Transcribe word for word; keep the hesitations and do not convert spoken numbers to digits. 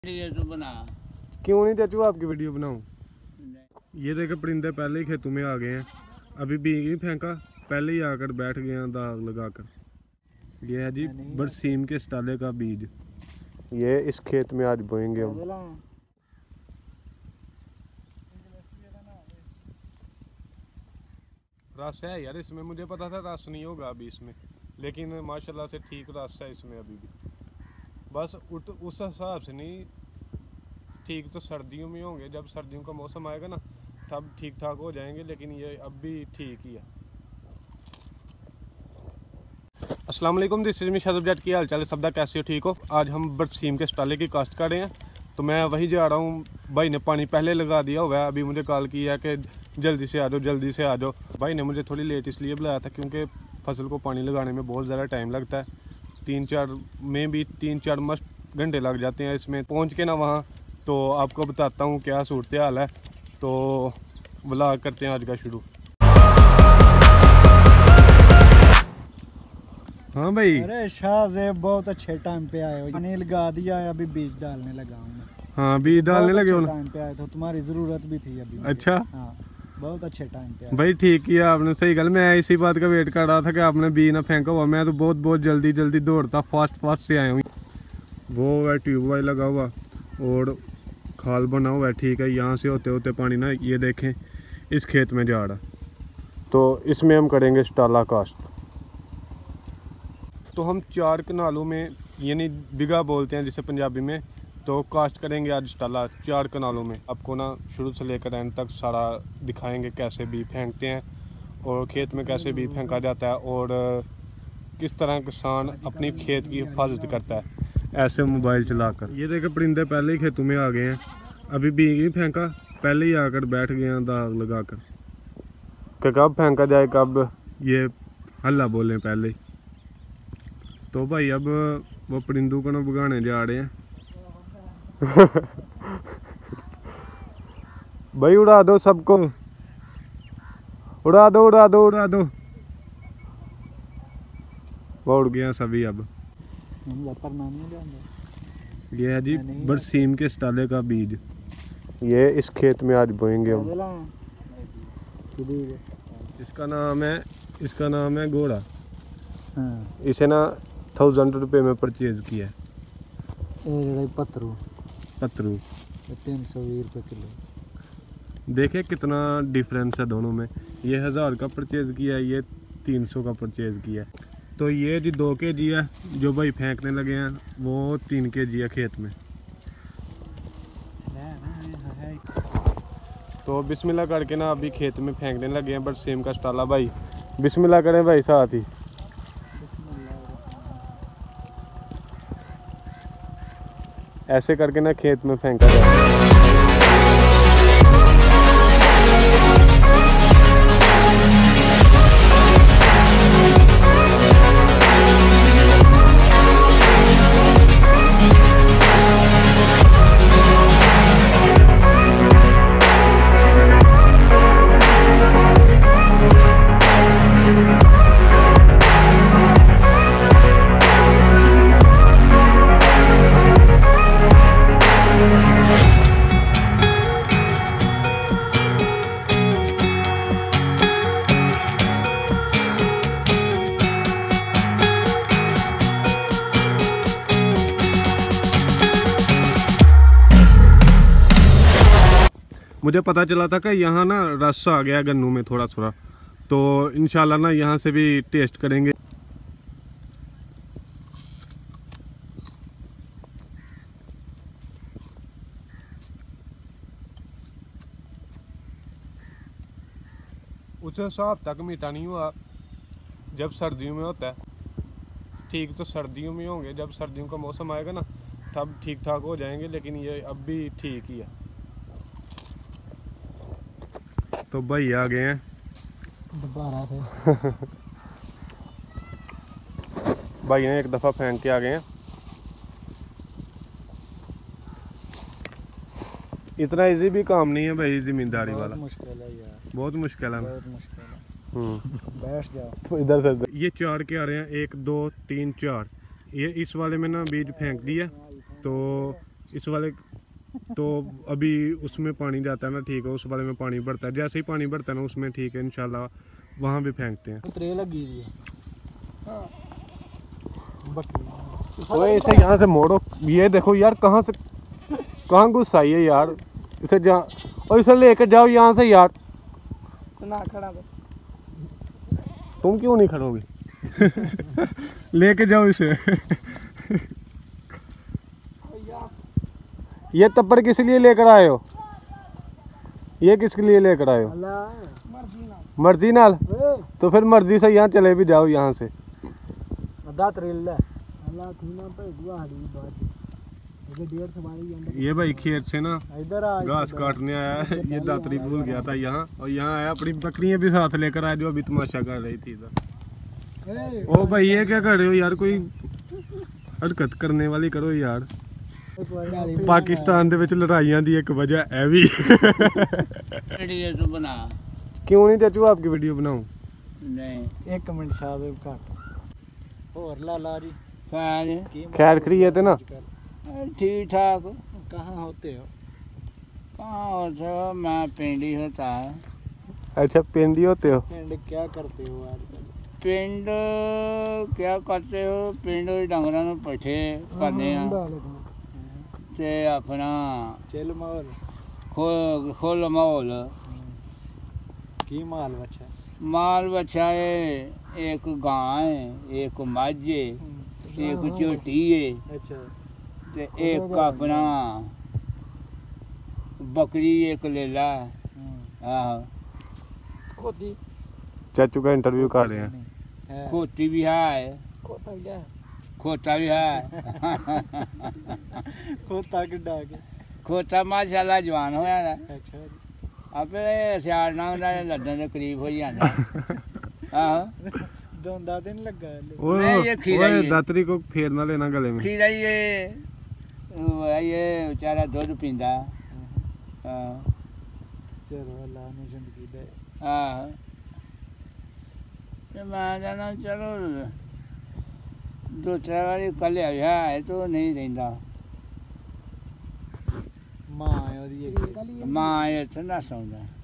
तो बना क्यों नहीं चाचू आपकी वीडियो बनाऊं। ये देखे परिंदे पहले ही खेतों में आ गए हैं, अभी बीज नहीं फेंका, पहले ही आकर बैठ गए हैं दाग लगाकर। ये है जी बरसीम के स्टाले का बीज, ये इस खेत में आज बोएंगे हम। रस है यार इसमें, मुझे पता था रस नहीं होगा अभी इसमें, लेकिन माशाल्लाह से ठीक रस है इसमें अभी भी। बस उत, उस हिसाब से नहीं, ठीक तो सर्दियों में होंगे, जब सर्दियों का मौसम आएगा ना तब ठीक ठाक हो जाएंगे, लेकिन ये अब भी ठीक ही है। अस्सलाम वालेकुम, दिस इज मी शादब जट। की हाल चाल है सबदा, कैसे हो, ठीक हो। आज हम बरसीम के स्टाले की काश्त कर रहे हैं, तो मैं वही जा रहा हूँ। भाई ने पानी पहले लगा दिया हुआ है, अभी मुझे कॉल किया कि जल्दी से आ जाओ जल्दी से आ जाओ। भाई ने मुझे थोड़ी लेट इसलिए बुलाया था क्योंकि फसल को पानी लगाने में बहुत ज़्यादा टाइम लगता है, तीन चार में भी तीन चार मस्त घंटे लग जाते हैं इसमें पहुंच के ना वहाँ। तो आपको बताता हूँ क्या सूरत हाल है, तो व्लॉग करते हैं आज का शुरू। हाँ भाई, अरे शाहज़ेब बहुत अच्छे टाइम पे आए हो, पानी लगा दिया है, अभी बीज डालने लगा हूँ मैं। हाँ बीज डालने लगे हो, टाइम पे आए तो तुम्हारी ज़रूरत भी थी अभी। अच्छा हाँ बहुत अच्छे टाइम पे भाई, ठीक किया आपने, सही गल। मैं इसी बात का वेट कर रहा था कि आपने बीज ना फेंका हुआ, मैं तो बहुत बहुत जल्दी जल्दी दौड़ता फास्ट फास्ट से आया हूँ। वो है ट्यूबवेल लगा हुआ और खाल बना हुआ है, ठीक है। यहाँ से होते होते पानी ना ये देखें इस खेत में जा रहा, तो इसमें हम करेंगे स्टाला काश्त। तो हम चार कनालों में, यानी बिगा बोलते हैं जिसे पंजाबी में, तो काश्त करेंगे आज स्टाला चार कनालों में। आपको ना शुरू से लेकर एंड तक सारा दिखाएंगे कैसे बीज फेंकते हैं और खेत में कैसे बीज फेंका जाता है और किस तरह किसान अपनी खेत की हिफाजत करता है ऐसे मोबाइल चलाकर। ये देखे परिंदे पहले ही खेतों में आ गए हैं, अभी बीज नहीं फेंका, पहले ही आकर बैठ गए हैं दाग लगाकर कि कब फेंका जाए, कब ये हल्ला बोलें पहले ही। तो भाई अब वो परिंदों को ना भगाने जा रहे हैं। भाई उड़ा दो सबको, उड़ा दो उड़ा दो उड़ा दो। वो उड़ गया सभी। अब ये है जी बरसीम के स्टाले का बीज, ये इस खेत में आज बोएंगे हम। इसका नाम है इसका नाम है घोड़ा। हाँ। इसे ना थाउजेंड रुपये में परचेज किया है। पत्थरू पत्थरू तीन सौ बीस रुपये किलो। देखे कितना डिफरेंस है दोनों में, ये हज़ार का परचेज किया है, ये तीन सौ का परचेज किया है। तो ये जी दो के जी है जो भाई फेंकने लगे हैं, वो तीन के जी है खेत में। तो बिस्मिल्लाह करके ना अभी खेत में फेंकने लगे हैं बरसीम का स्टाला। भाई बिस्मिल्लाह करें भाई साथ ही। ऐसे करके ना खेत में फेंका जाता है। मुझे पता चला था कि यहाँ ना रस आ गया गन्नू में थोड़ा थोड़ा, तो इंशाल्लाह ना यहाँ से भी टेस्ट करेंगे। उस हिसाब तक मीठा नहीं हुआ जब सर्दियों में होता है, ठीक तो सर्दियों में होंगे, जब सर्दियों का मौसम आएगा ना तब ठीक ठाक हो जाएंगे, लेकिन ये अब भी ठीक ही है। तो भाई आ गए हैं दोबारा से। भाई ने एक दफ़ा फेंक के आ गए हैं। इतना इजी भी काम नहीं है भाई जिम्मेदारी वाला, मुश्किल है यार, बहुत मुश्किल है, बहुत मुश्किल है। बैठ जाओ इधर से। ये चार के आ रहे हैं, एक दो तीन चार। ये इस वाले में ना बीज फेंक दिया, तो इस वाले तो अभी उसमें पानी जाता है ना, ठीक है, उस वाले में पानी बढ़ता है, जैसे ही पानी बढ़ता है ना उसमें ठीक है, इंशाल्लाह वहाँ भी फेंकते हैं। त्रे लगी हुई है ओए इसे यहाँ से मोड़ो, ये देखो यार कहाँ से कहाँ घुस आई है यार, इसे जा और इसे लेकर जाओ यहाँ से यार। ना खड़ा तुम क्यों नहीं खड़ोगे? लेके जाओ इसे। ये तब्बड़ किस लिए लेकर आए हो? ये किसके लिए लेकर आए हो? मर्जी नाल। तो फिर मर्जी से यहाँ चले भी जाओ यहाँ से। ये भाई खेत से ना घास काटने आया है, ये दातरी भूल गया था यहाँ, और यहाँ आया अपनी बकरियां भी साथ लेकर आया जो अभी तमाशा कर रही थी इधर। ओ भाई ये क्या कर रहे हो यार, कोई हरकत करने वाली करो यार। पाकिस्तान दे विच लड़ाइयां दी एक वजह है भी। वीडियो बना क्यों नहीं चाचू आपकी वीडियो बनाऊं? नहीं एक मिनट शाहब काट और लाला जी खैर खैरियत है ना? ठीक ठाक। कहाँ होते हो? कहाँ होते हो? मैं पिंडी होता है। अच्छा पिंडी होते हो? पिंड क्या करते हो आजकल? पिंड क्या करते हो? पिंड डंगरां नूं पट्ठे करने ते अपना चल माहौल खोल खोल माहौल की माल बच्चा माल बच्चा है, एक गां है, एक मझ है, एक झोटी है, अच्छा ते एक अपना बकरी एक लेला। आहो चाचू का इंटरव्यू कर रहे हैं। खोती भी है, खोता भी है। खोता किड्डा के खोता माशाल्लाह जवान होया ना, अच्छा अपने सियाल नांग दा लड्डन दे करीब हो जांदा। आहो दोंदा दिन लगा ले। नहीं, ये खीरा ही ओए है। दातरी को फेरना लेना गले में। खीरा ये ये बेचारा दूध पींदा। हाँ चलो अल्लाह ने जिंदगी दे। आहो ते मैं जाना चलो दो चार बारी कल आया है तो नहीं रहिंदा। मां है ओदी एक मां ये तो ना सौंदा।